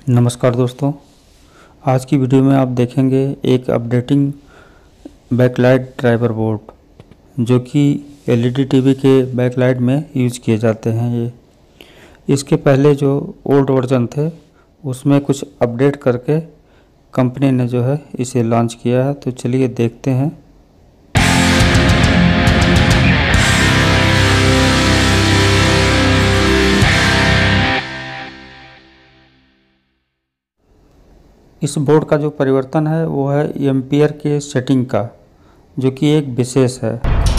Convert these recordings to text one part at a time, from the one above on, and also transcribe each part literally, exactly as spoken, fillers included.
नमस्कार दोस्तों, आज की वीडियो में आप देखेंगे एक अपडेटिंग बैकलाइट ड्राइवर बोर्ड जो कि एलईडी टीवी के बैकलाइट में यूज किए जाते हैं। ये इसके पहले जो ओल्ड वर्जन थे उसमें कुछ अपडेट करके कंपनी ने जो है इसे लॉन्च किया है। तो चलिए देखते हैं। इस बोर्ड का जो परिवर्तन है वो है एम्पियर के सेटिंग का, जो कि एक विशेष है।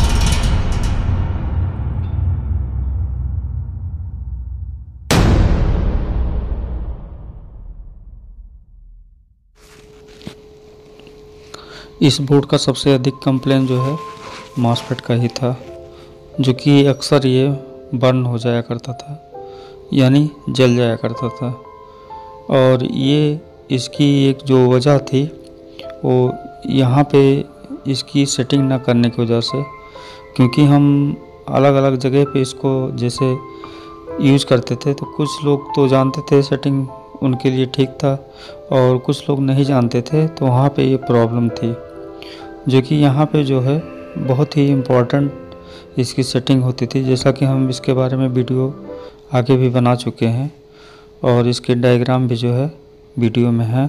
इस बोर्ड का सबसे अधिक कंप्लेन जो है मॉसफेट का ही था, जो कि अक्सर ये बर्न हो जाया करता था, यानी जल जाया करता था। और ये इसकी एक जो वजह थी वो यहाँ पे इसकी सेटिंग ना करने की वजह से, क्योंकि हम अलग अलग जगह पे इसको जैसे यूज करते थे तो कुछ लोग तो जानते थे सेटिंग उनके लिए ठीक था और कुछ लोग नहीं जानते थे, तो वहाँ पे ये प्रॉब्लम थी। जो कि यहाँ पे जो है बहुत ही इम्पोर्टेंट इसकी सेटिंग होती थी, जैसा कि हम इसके बारे में वीडियो आगे भी बना चुके हैं और इसके डायग्राम भी जो है वीडियो में है।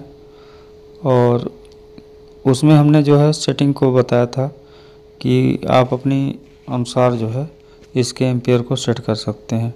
और उसमें हमने जो है सेटिंग को बताया था कि आप अपनी अनुसार जो है इसके एम्पियर को सेट कर सकते हैं।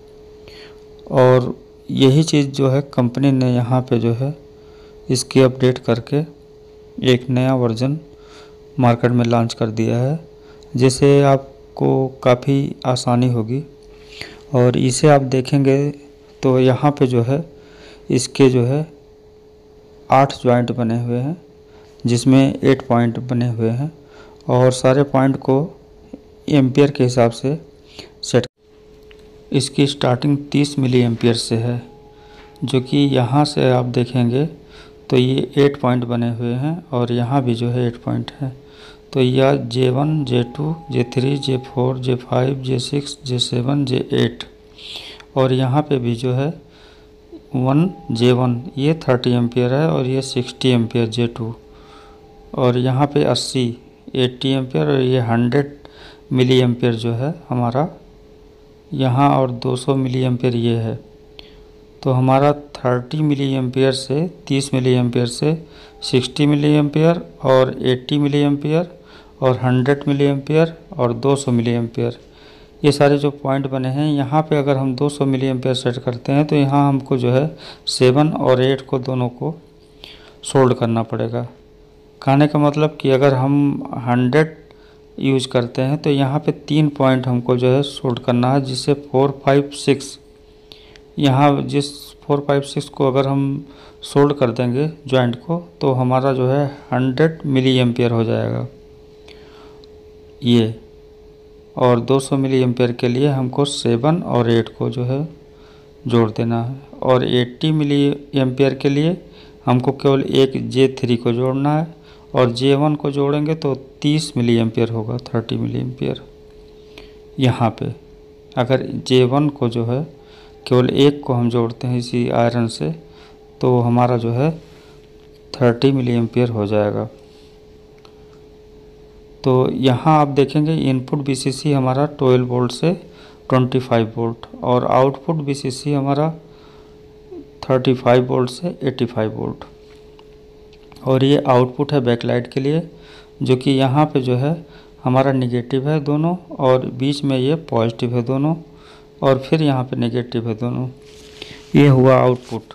और यही चीज़ जो है कंपनी ने यहाँ पे जो है इसकी अपडेट करके एक नया वर्जन मार्केट में लॉन्च कर दिया है, जिससे आपको काफ़ी आसानी होगी। और इसे आप देखेंगे तो यहाँ पे जो है इसके जो है आठ जॉइंट बने हुए हैं, जिसमें एट पॉइंट बने हुए हैं और सारे पॉइंट को एम्पियर के हिसाब से सेट। इसकी स्टार्टिंग तीस मिली एम्पियर से है, जो कि यहाँ से आप देखेंगे तो ये एट पॉइंट बने हुए हैं और यहाँ भी जो है एट पॉइंट है। तो यह J one, J two, J three, J four, J five, J six, J seven, J eight और यहाँ पे भी जो है वन जे वन ये थर्टी एम्पियर है और ये सिक्सटी एम्पियर जे टू, और यहाँ पे अस्सी एट्टी एम्पियर और ये हंड्रेड मिली एम्पियर जो है हमारा यहाँ, और दो सौ मिली एम्पियर ये है। तो हमारा थर्टी मिली एम्पियर से तीस मिली एम्पियर से सिक्सटी मिली एम्पियर और एट्टी मिली एम्पियर और हंड्रेड मिली एम्पियर और दो सौ मिली एम्पियर ये सारे जो पॉइंट बने हैं। यहाँ पे अगर हम दो सौ मिली एम्पियर सेट करते हैं तो यहाँ हमको जो है सेवन और एट को दोनों को सोल्ड करना पड़ेगा। कहने का मतलब कि अगर हम हंड्रेड यूज करते हैं तो यहाँ पे तीन पॉइंट हमको जो है सोल्ड करना है, जिससे फोर फाइव सिक्स यहाँ जिस फोर फाइव सिक्स को अगर हम सोल्ड कर देंगे जॉइंट को तो हमारा जो है हंड्रेड मिली एम्पियर हो जाएगा ये। और दो सौ मिली एम्पियर के लिए हमको सेवन और एट को जो है जोड़ देना है, और एट्टी मिली एम्पियर के लिए हमको केवल एक जे थ्री को जोड़ना है, और जे वन को जोड़ेंगे तो तीस मिली एम्पियर होगा, थर्टी मिली एम्पियर यहाँ पे। अगर जे वन को जो है केवल एक को हम जोड़ते हैं इसी आयरन से तो हमारा जो है थर्टी मिली एम्पियर हो जाएगा। तो यहाँ आप देखेंगे इनपुट बीसीसी हमारा ट्वेल्व वोल्ट से ट्वेंटी फाइव वोल्ट और आउटपुट बीसीसी हमारा थर्टी फाइव वोल्ट से एटी फाइव वोल्ट। और ये आउटपुट है बैकलाइट के लिए, जो कि यहाँ पे जो है हमारा निगेटिव है दोनों और बीच में ये पॉजिटिव है दोनों, और फिर यहाँ पे नेगेटिव है दोनों। ये हुआ आउटपुट।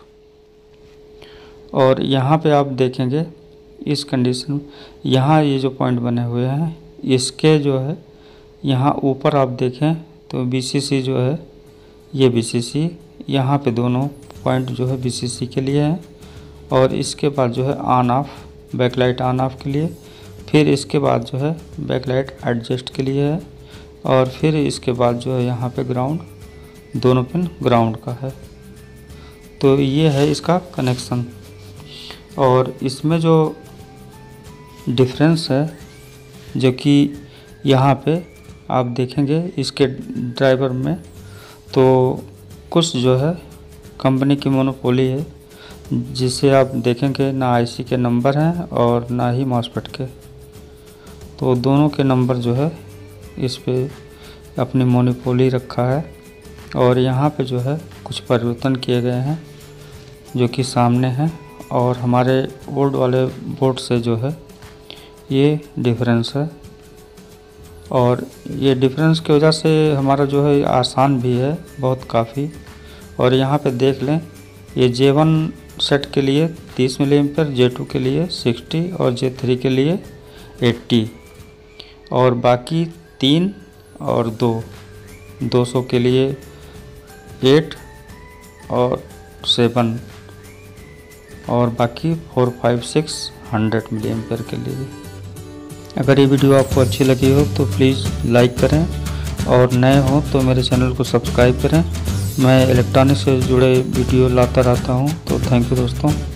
और यहाँ पे आप देखेंगे इस कंडीशन यहाँ ये जो पॉइंट बने हुए हैं इसके जो है यहाँ ऊपर आप देखें तो बीसीसी जो है ये बीसीसी यहाँ पे दोनों पॉइंट जो है बीसीसी के लिए हैं, और इसके बाद जो है on off backlight on off के लिए, फिर इसके बाद जो है बैकलाइट एडजस्ट के लिए है, और फिर इसके बाद जो है यहाँ पे ग्राउंड, दोनों पिन ग्राउंड का है। तो ये है इसका कनेक्शन। और इसमें जो डिफरेंस है जो कि यहाँ पे आप देखेंगे इसके ड्राइवर में, तो कुछ जो है कंपनी की मोनोपोली है जिसे आप देखेंगे ना आईसी के नंबर हैं और ना ही मॉसफेट के। तो दोनों के नंबर जो है इस पे अपनी मोनोपोली रखा है और यहाँ पे जो है कुछ परिवर्तन किए गए हैं जो कि सामने हैं, और हमारे ओल्ड वाले बोर्ड से जो है ये डिफरेंस है। और ये डिफरेंस की वजह से हमारा जो है आसान भी है बहुत काफ़ी। और यहाँ पे देख लें, ये जे वन सेट के लिए तीस मिली एम्पेयर, जे टू के लिए साठ और जे थ्री के लिए अस्सी, और बाकी तीन और दो दो सौ के लिए आठ और सेवन, और बाकी four five six hundred milliampere के लिए। अगर ये वीडियो आपको अच्छी लगी हो तो प्लीज़ लाइक करें, और नए हो तो मेरे चैनल को सब्सक्राइब करें। मैं इलेक्ट्रॉनिक से जुड़े वीडियो लाता रहता हूँ। तो थैंक यू दोस्तों।